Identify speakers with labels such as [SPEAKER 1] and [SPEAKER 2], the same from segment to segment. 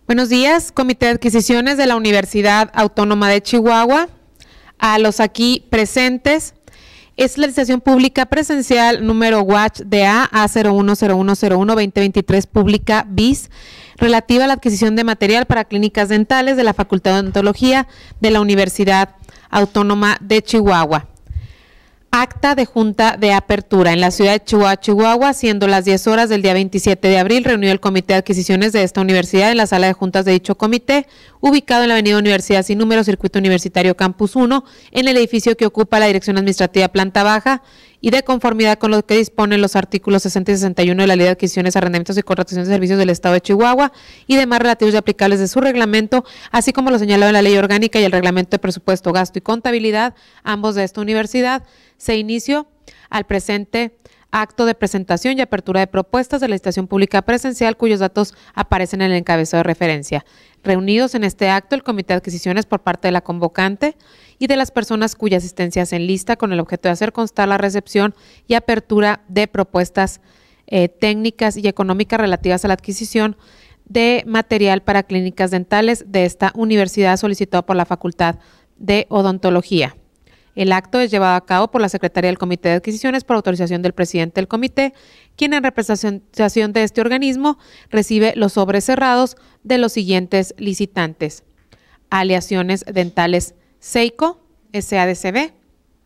[SPEAKER 1] Buenos días, Comité de Adquisiciones de la Universidad Autónoma de Chihuahua. A los aquí presentes, es la licitación pública presencial número WACH de A010101-2023 pública BIS, relativa a la adquisición de material para clínicas dentales de la Facultad de Odontología de la Universidad Autónoma de Chihuahua. Acta de Junta de Apertura en la ciudad de Chihuahua, Chihuahua, siendo las 10 horas del día 27 de abril, reunido el Comité de Adquisiciones de esta universidad en la sala de juntas de dicho comité, ubicado en la avenida Universidad Sin Número, Circuito Universitario Campus 1, en el edificio que ocupa la Dirección Administrativa Planta Baja, y de conformidad con lo que disponen los artículos 60 y 61 de la Ley de Adquisiciones, Arrendamientos y Contrataciones de Servicios del Estado de Chihuahua y demás relativos y aplicables de su reglamento, así como lo señalado en la Ley Orgánica y el Reglamento de Presupuesto, Gasto y Contabilidad, ambos de esta universidad, se inició al presente acto de presentación y apertura de propuestas de la licitación pública presencial cuyos datos aparecen en el encabezado de referencia. Reunidos en este acto el Comité de Adquisiciones por parte de la convocante y de las personas cuya asistencia se enlista con el objeto de hacer constar la recepción y apertura de propuestas técnicas y económicas relativas a la adquisición de material para clínicas dentales de esta universidad solicitado por la Facultad de Odontología. El acto es llevado a cabo por la Secretaría del Comité de Adquisiciones por autorización del presidente del comité, quien en representación de este organismo recibe los sobres cerrados de los siguientes licitantes: Aleaciones Dentales Seiko, SADCB,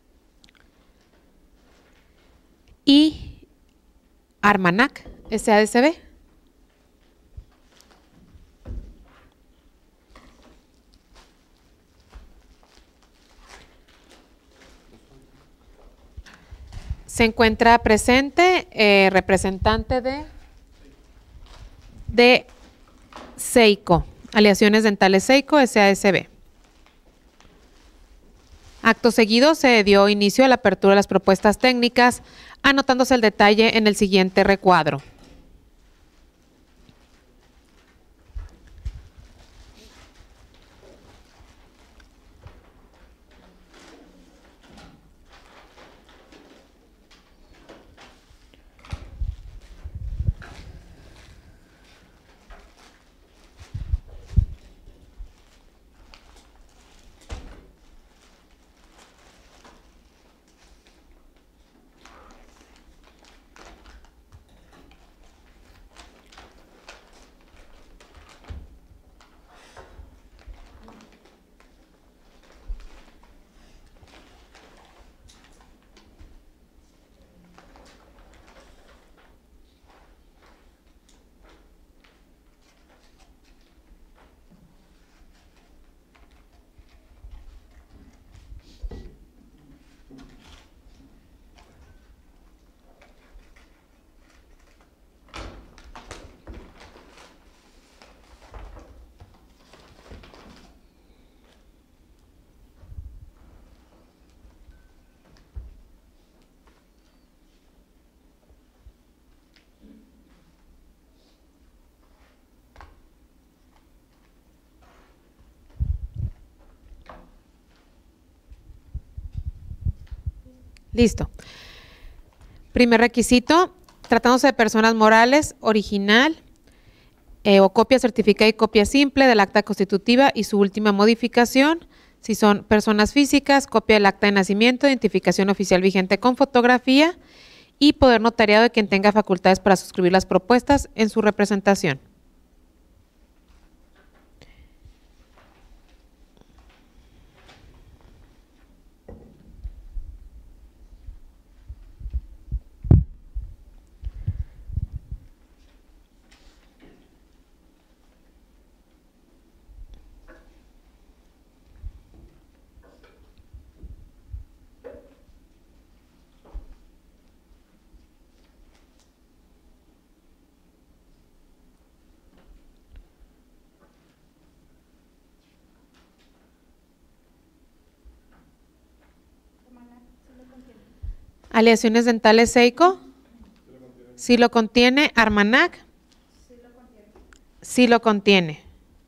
[SPEAKER 1] y Armanac, SADCB. Se encuentra presente representante de Seiko, Aleaciones Dentales Seiko, SADCB. Acto seguido se dio inicio a la apertura de las propuestas técnicas, anotándose el detalle en el siguiente recuadro. Listo. Primer requisito, tratándose de personas morales, original o copia certificada y copia simple del acta constitutiva y su última modificación. Si son personas físicas, copia del acta de nacimiento, identificación oficial vigente con fotografía y poder notariado de quien tenga facultades para suscribir las propuestas en su representación. Aleaciones Dentales Seiko. Sí lo contiene. Armanac. Sí lo contiene.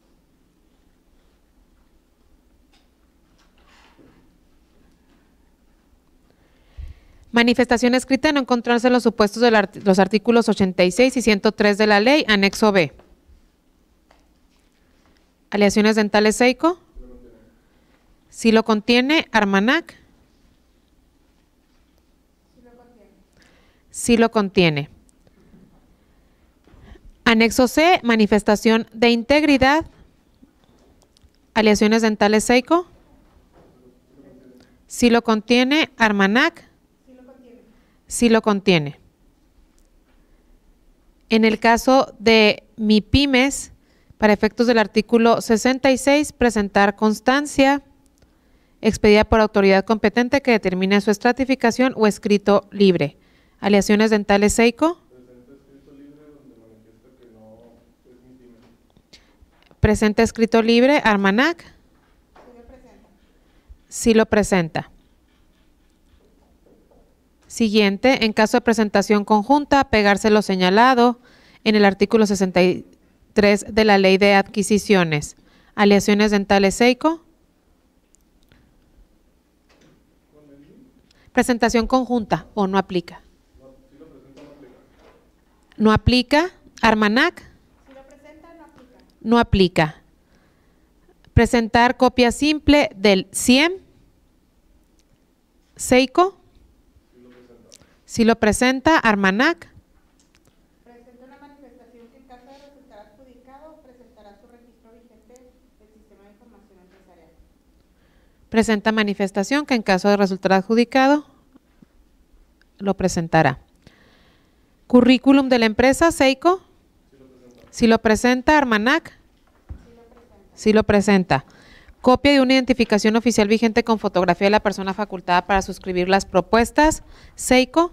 [SPEAKER 1] Manifestación escrita de no encontrarse en los supuestos de los artículos 86 y 103 de la ley, anexo B. Aleaciones dentales Seiko. Si lo contiene, Armanac. Si lo contiene. Anexo C, manifestación de integridad. Aleaciones dentales Seiko. Si lo contiene, Armanac. Si lo contiene. En el caso de MIPYMES, para efectos del artículo 66, presentar constancia expedida por autoridad competente que determine su estratificación o escrito libre. Aleaciones dentales Seiko. Presenta escrito libre, Armanac. Si lo presenta. Siguiente, en caso de presentación conjunta, pegarse lo señalado en el artículo 63 de la Ley de Adquisiciones. Aleaciones dentales Seiko. Presentación conjunta o no aplica. No aplica. Armanac. No aplica. Presentar copia simple del CIEM. Seiko. Si lo presenta, Armanac.
[SPEAKER 2] Presenta una manifestación que en caso de resultar adjudicado presentará su registro vigente del Sistema de Información Empresarial.
[SPEAKER 1] Presenta manifestación que en caso de resultar adjudicado lo presentará. Currículum de la empresa, Seiko. Si lo presenta, Armanac. Si lo presenta. Copia de una identificación oficial vigente con fotografía de la persona facultada para suscribir las propuestas, Seiko.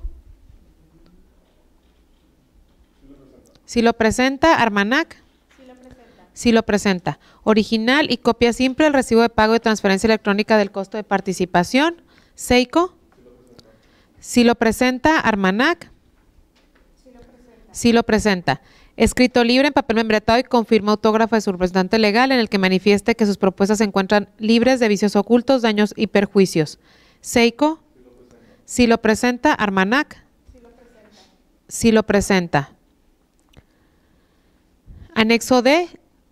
[SPEAKER 1] Si lo presenta, Armanac. Si lo presenta. Original y copia simple del recibo de pago de transferencia electrónica del costo de participación, Seiko. Si lo presenta, Armanac. Si lo presenta. Escrito libre en papel membretado y con firma autógrafa de su representante legal en el que manifieste que sus propuestas se encuentran libres de vicios ocultos, daños y perjuicios. Seiko. Si lo presenta, Armanac. Si lo presenta. Anexo D,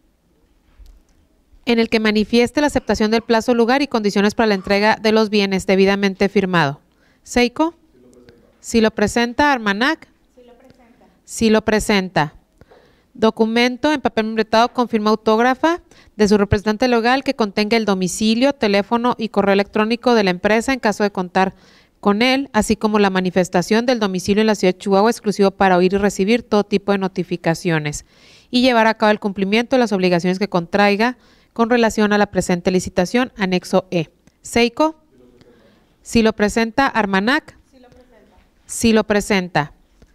[SPEAKER 1] en el que manifieste la aceptación del plazo, lugar y condiciones para la entrega de los bienes debidamente firmado. Seiko. Si lo presenta, Armanac. Si lo presenta. Documento en papel membretado con firma autógrafa de su representante legal que contenga el domicilio, teléfono y correo electrónico de la empresa en caso de contar con él, así como la manifestación del domicilio en la ciudad de Chihuahua exclusivo para oír y recibir todo tipo de notificaciones y llevar a cabo el cumplimiento de las obligaciones que contraiga con relación a la presente licitación, anexo E. Seiko. Si lo presenta, Armanac. Si lo presenta.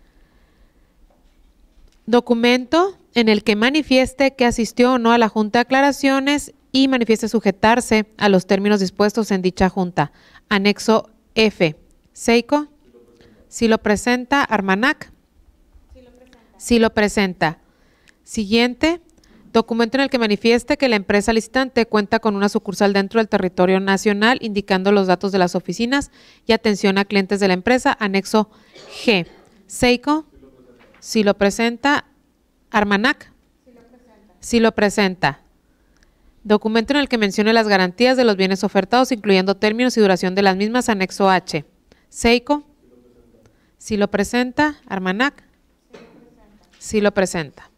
[SPEAKER 1] Documento en el que manifieste que asistió o no a la Junta de Aclaraciones y manifieste sujetarse a los términos dispuestos en dicha Junta. Anexo F. Seiko. Si lo presenta, Armanac. Si lo presenta. Siguiente. Documento en el que manifieste que la empresa licitante cuenta con una sucursal dentro del territorio nacional, indicando los datos de las oficinas y atención a clientes de la empresa. Anexo G. Seiko. Si lo presenta, Armanac. Si lo presenta. Documento en el que mencione las garantías de los bienes ofertados, incluyendo términos y duración de las mismas, anexo H. Seiko. Si lo presenta, Armanac. Si lo presenta.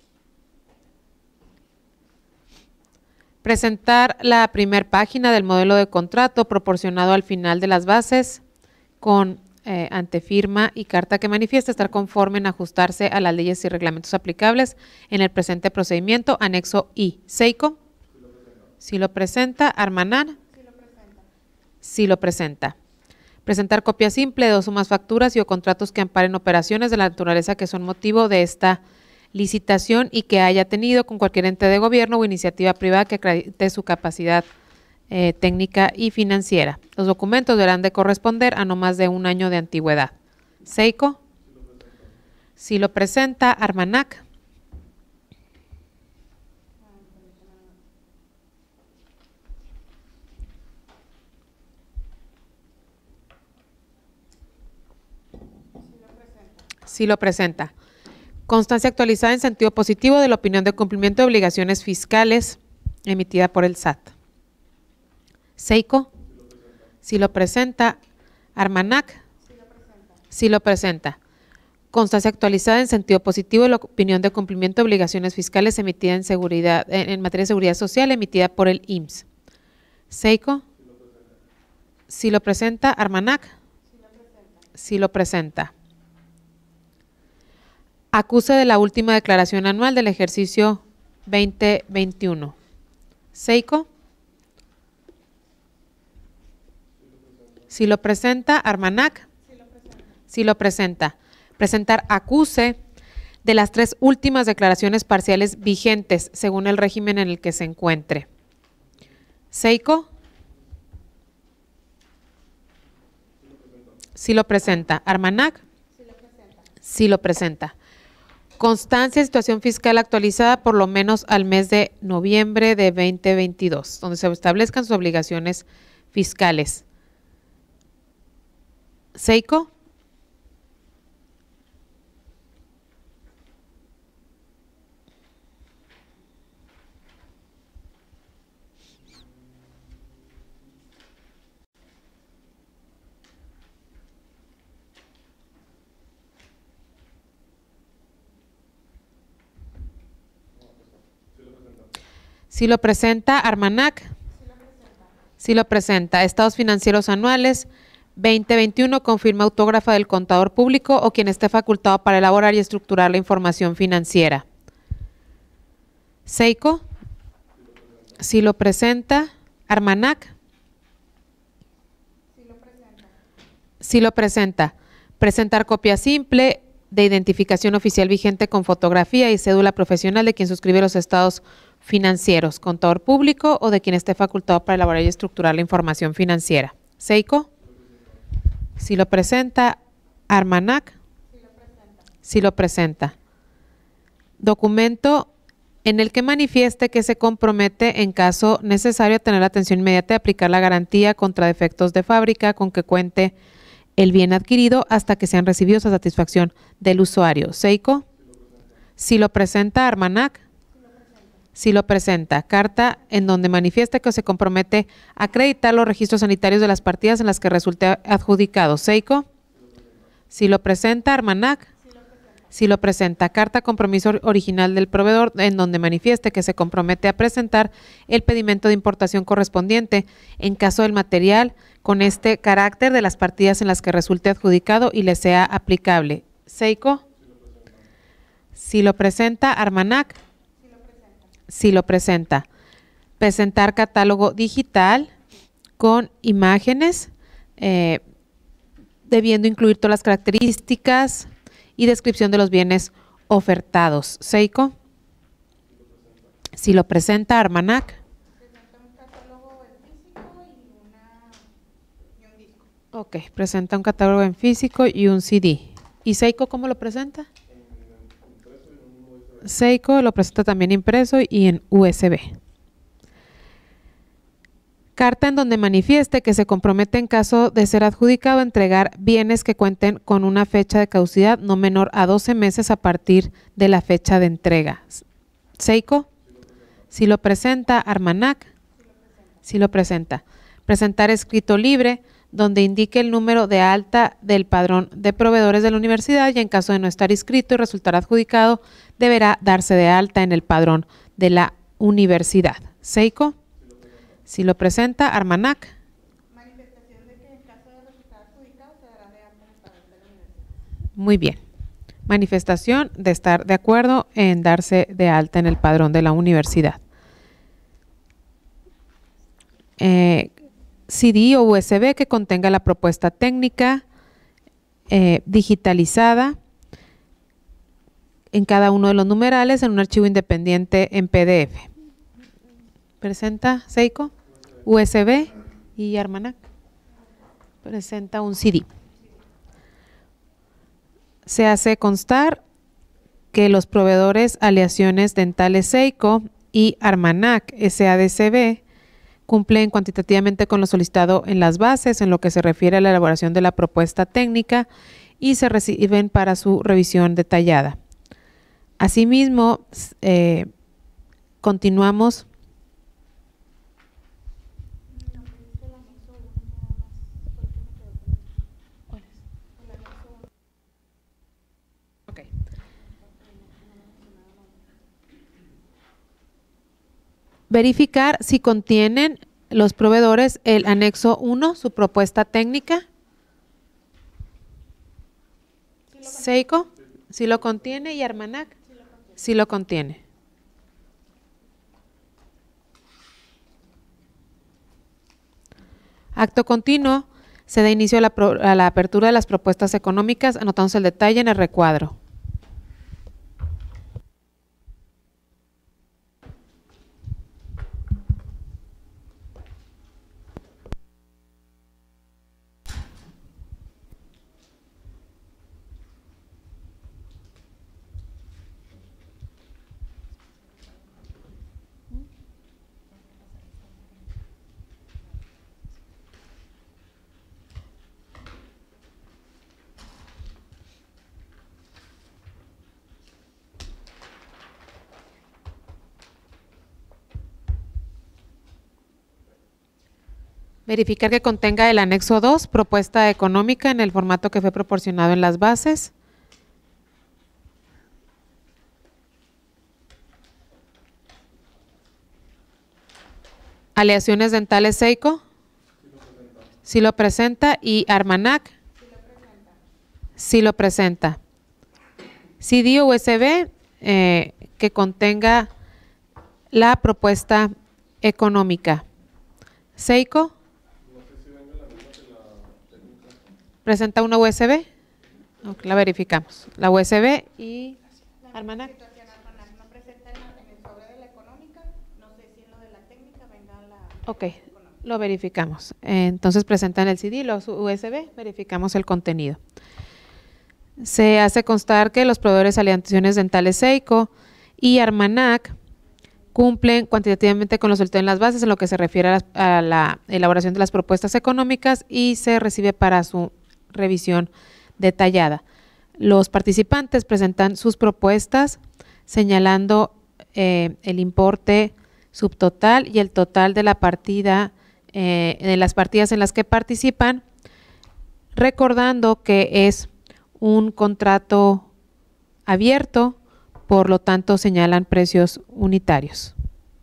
[SPEAKER 1] Presentar la primera página del modelo de contrato proporcionado al final de las bases con antefirma y carta que manifiesta estar conforme en ajustarse a las leyes y reglamentos aplicables en el presente procedimiento, anexo I. Seiko. Si lo presenta, Armanac. Si lo presenta. Presentar copia simple de dos o más facturas y o contratos que amparen operaciones de la naturaleza que son motivo de esta licitación y que haya tenido con cualquier ente de gobierno o iniciativa privada que acredite su capacidad técnica y financiera. Los documentos deberán de corresponder a no más de un año de antigüedad. Seiko. Si lo presenta, Armanac. Si lo presenta. Constancia actualizada en sentido positivo de la opinión de cumplimiento de obligaciones fiscales emitida por el SAT. Seiko, si lo presenta. Armanac, si lo presenta. Constancia actualizada en sentido positivo de la opinión de cumplimiento de obligaciones fiscales emitida en materia de seguridad social emitida por el IMSS. Seiko, si lo presenta. Armanac, si lo presenta. Acuse de la última declaración anual del ejercicio 2021. Seiko, si lo presenta. Armanac, si lo presenta. Presentar acuse de las 3 últimas declaraciones parciales vigentes según el régimen en el que se encuentre. Seiko, si lo presenta. Armanac, si lo presenta. Constancia de situación fiscal actualizada por lo menos al mes de noviembre de 2022, donde se establezcan sus obligaciones fiscales. Seiko, si lo presenta. Armanac, si lo presenta. Estados financieros anuales 2021 con firma autógrafa del contador público o quien esté facultado para elaborar y estructurar la información financiera. Seiko, si lo presenta. Armanac, si lo presenta. Presentar copia simple de identificación oficial vigente con fotografía y cédula profesional de quien suscribe los estados financieros, contador público o de quien esté facultado para elaborar y estructurar la información financiera. Seiko, si lo presenta. Armanac, si lo presenta. Documento en el que manifieste que se compromete en caso necesario a tener la atención inmediata y aplicar la garantía contra defectos de fábrica con que cuente el bien adquirido hasta que sean recibidos a satisfacción del usuario. Seiko, si lo presenta. Armanac, si lo presenta. Carta en donde manifiesta que se compromete a acreditar los registros sanitarios de las partidas en las que resulte adjudicado. Seiko, si lo presenta. Armanac, si lo presenta. Carta compromiso original del proveedor en donde manifieste que se compromete a presentar el pedimento de importación correspondiente en caso del material con este carácter de las partidas en las que resulte adjudicado y le sea aplicable. Seiko, si lo presenta. Armanac, si lo presenta. Presentar catálogo digital con imágenes, debiendo incluir todas las características y descripción de los bienes ofertados. Seiko, si lo presenta. Armanac,
[SPEAKER 2] Presenta un catálogo en físico y un disco.
[SPEAKER 1] ok, presenta un catálogo en físico y un CD. ¿Y Seiko cómo lo presenta? Seiko lo presenta también impreso y en USB. Carta en donde manifieste que se compromete en caso de ser adjudicado a entregar bienes que cuenten con una fecha de caducidad no menor a 12 meses a partir de la fecha de entrega. Seiko, si lo presenta. Armanac, si lo presenta. Presentar escrito libre donde indique el número de alta del padrón de proveedores de la universidad y en caso de no estar inscrito y resultar adjudicado, deberá darse de alta en el padrón de la universidad. Seiko, si lo presenta. Armanac,
[SPEAKER 2] Manifestación de que en caso de resultar adjudicado se dará de alta en el padrón de la universidad.
[SPEAKER 1] muy bien. Manifestación de estar de acuerdo en darse de alta en el padrón de la universidad. CD o USB que contenga la propuesta técnica digitalizada en cada uno de los numerales en un archivo independiente en PDF. Presenta Seiko, USB y Armanac. Presenta un CD. Se hace constar que los proveedores Aleaciones Dentales Seiko y Armanac SADCB cumplen cuantitativamente con lo solicitado en las bases en lo que se refiere a la elaboración de la propuesta técnica y se reciben para su revisión detallada. Asimismo, continuamos Ok. Verificar si contienen los proveedores el anexo 1, su propuesta técnica. Seiko, si lo contiene, y Armanac, si lo contiene. Acto continuo, se da inicio a la apertura de las propuestas económicas, anotándose el detalle en el recuadro. Verificar que contenga el anexo 2, propuesta económica, en el formato que fue proporcionado en las bases. Aleaciones dentales Seiko. Sí lo presenta. Y Armanac. Sí lo presenta. CD o USB que contenga la propuesta económica. Seiko. ¿Presenta una USB? Okay, la verificamos. La USB y Armanac.
[SPEAKER 2] No presenta en el sobre de la económica, no sé si en lo de la técnica venga la...
[SPEAKER 1] Ok, lo verificamos. Entonces presentan el CD, los USB, verificamos el contenido. Se hace constar que los proveedores Aleaciones Dentales Seiko y Armanac cumplen cuantitativamente con lo solicitado en las bases en lo que se refiere a la elaboración de las propuestas económicas y se recibe para su revisión detallada. Los participantes presentan sus propuestas señalando el importe subtotal y el total de la partida, de las partidas en las que participan, recordando que es un contrato abierto, por lo tanto señalan precios unitarios.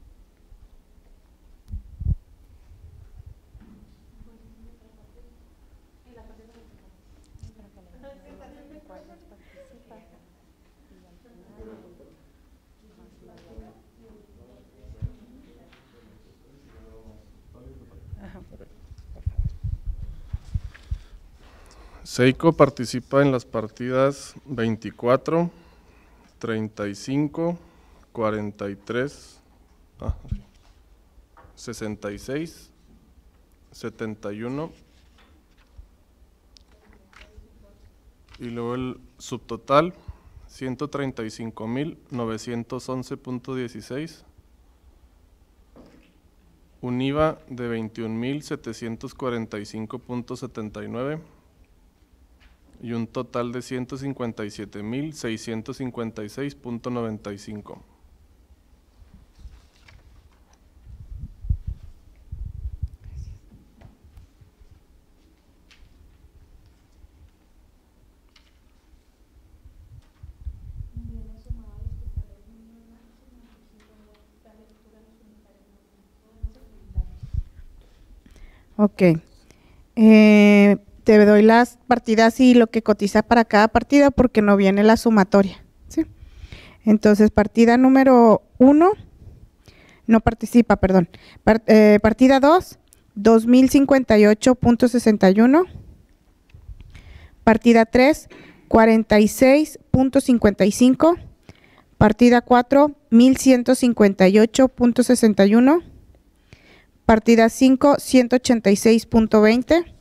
[SPEAKER 3] Seiko participa en las partidas 24, 35, 43, 66, 71 y luego el subtotal 135.911.16, un IVA de 21.745.79 y un total de 157.656.95.
[SPEAKER 2] Ok. Te doy las partidas y lo que cotiza para cada partida porque no viene la sumatoria, ¿sí? Entonces, partida número 1, no participa, perdón. Partida 2, 2.058.61. Partida 3, 46.55. Partida 4, 1.158.61. Partida 5, 186.20.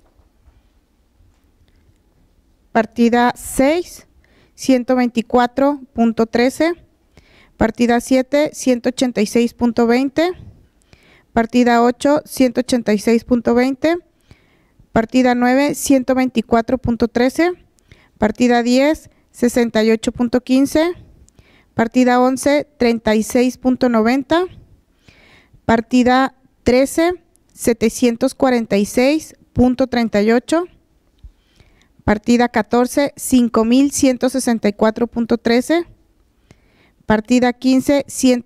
[SPEAKER 2] Partida 6, 124.13. Partida 7, 186.20. Partida 8, 186.20. Partida 9, 124.13. Partida 10, 68.15. Partida 11, 36.90. Partida 13, 746.38. Partida 14, 5,164.13. Partida 15,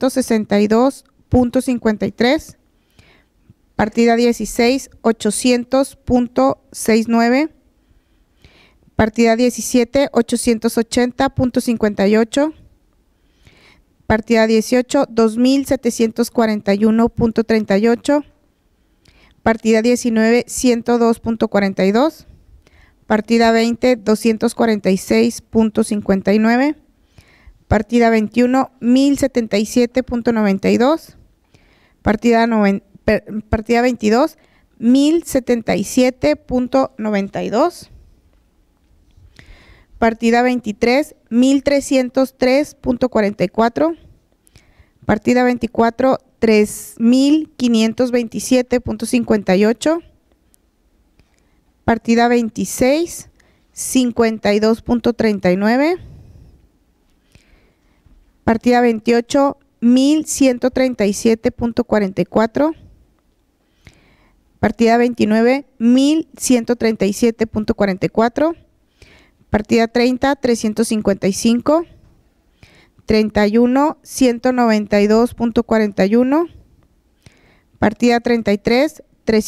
[SPEAKER 2] 162.53. Partida 16, 800.69. Partida 17, 880.58. Partida 18, 2,741.38. Partida 19, 102.42. Partida 20, 246.59. Partida 21, 1,077.92. Partida 22, 1,077.92. Partida 23, 1,303.44. Partida 24, 3,527.58. Partida 26, 52.39. Partida 28, 1,137.44. Partida 29, 1,137.44. Partida 30, 355. 31, 192.41. Partida 33,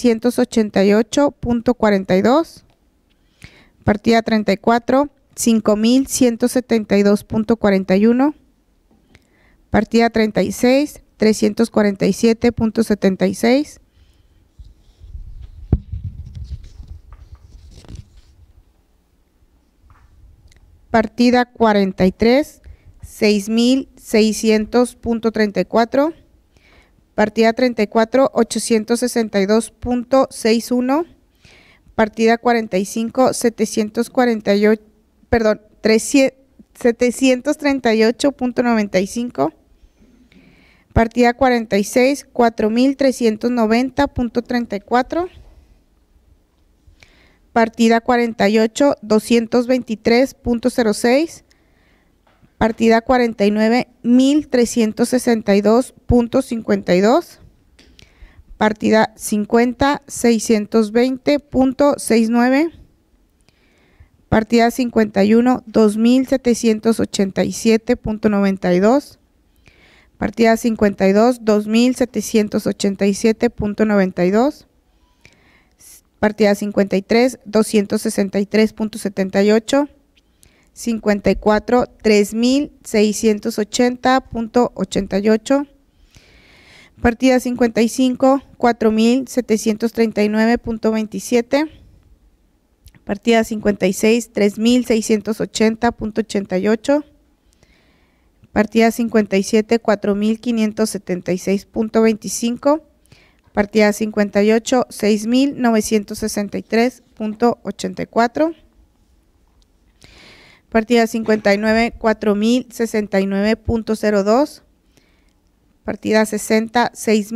[SPEAKER 2] 388.42. Partida 34, 5,172.41. Partida 36, 347.76. Partida 43, 6,600.34. Partida 34, 862.61. Partida 45, 738.95. Partida 46, 4,390.34. Partida 48, 223.06. Partida 49, 1,362.52. Partida 50, 620.69. Partida 51, 2,787.92. Partida 52, 2,787.92. Partida 53, 263.78. 54, 3,680.88. Partida 55, 4,739.27. Partida 56, 3,680.88. Partida 57, 4,576.25. Partida 58, 6,963.84. Partida 59, 4,069.02. Partida 60,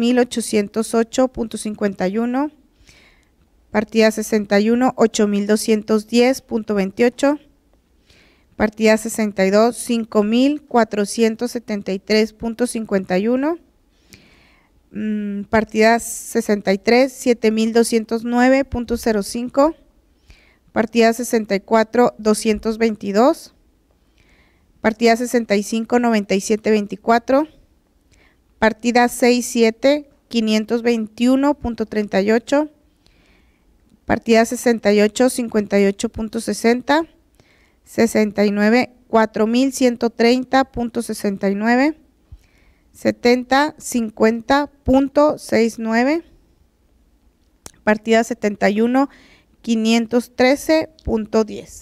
[SPEAKER 2] 6,808.51. Partida 61, 8,210.28. Partida 62, 5,473.51. Partida 63, 7,209.05. Partida 64, 222. Partida 65, 97.24. Partida 67, 521.38. Partida 68, 58.60. 69, 4,130.69. 70, 50.69. Partida 71, 513.10.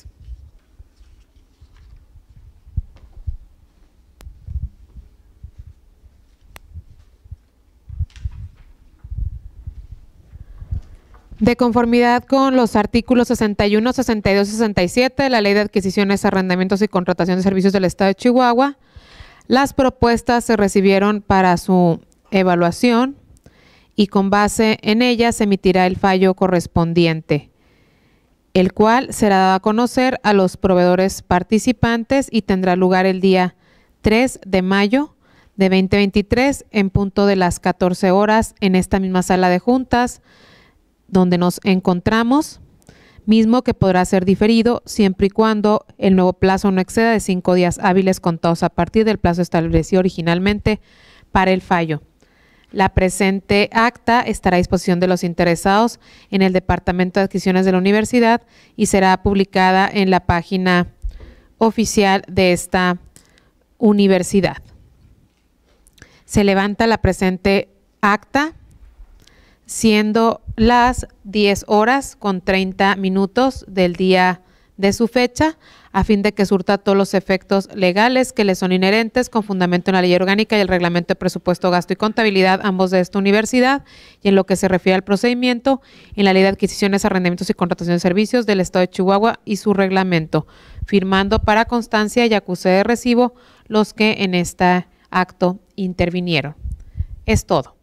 [SPEAKER 1] De conformidad con los artículos 61, 62 y 67 de la Ley de Adquisiciones, Arrendamientos y Contratación de Servicios del Estado de Chihuahua, las propuestas se recibieron para su evaluación y con base en ellas se emitirá el fallo correspondiente, el cual será dado a conocer a los proveedores participantes y tendrá lugar el día 3 de mayo de 2023 en punto de las 14 horas en esta misma sala de juntas donde nos encontramos, mismo que podrá ser diferido siempre y cuando el nuevo plazo no exceda de 5 días hábiles contados a partir del plazo establecido originalmente para el fallo. La presente acta estará a disposición de los interesados en el Departamento de Adquisiciones de la Universidad y será publicada en la página oficial de esta universidad. Se levanta la presente acta, siendo las 10:30 del día de su fecha, a fin de que surta todos los efectos legales que le son inherentes con fundamento en la ley orgánica y el reglamento de presupuesto, gasto y contabilidad, ambos de esta universidad, y en lo que se refiere al procedimiento, en la ley de adquisiciones, arrendamientos y contratación de servicios del Estado de Chihuahua y su reglamento, firmando para constancia y acuse de recibo los que en este acto intervinieron. Es todo.